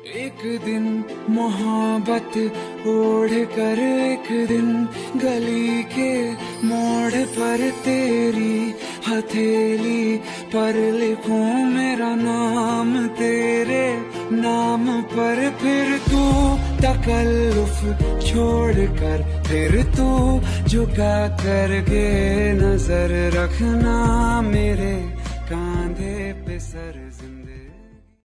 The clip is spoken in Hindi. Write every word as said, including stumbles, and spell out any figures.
एक दिन मोहब्बत ओढ़ कर एक दिन गली के मोड़ पर तेरी हथेली पर लिखूं मेरा नाम तेरे नाम पर। फिर तू तकल्लुफ छोड़ कर फिर तू झुका करके नजर रखना मेरे कांधे पे सर।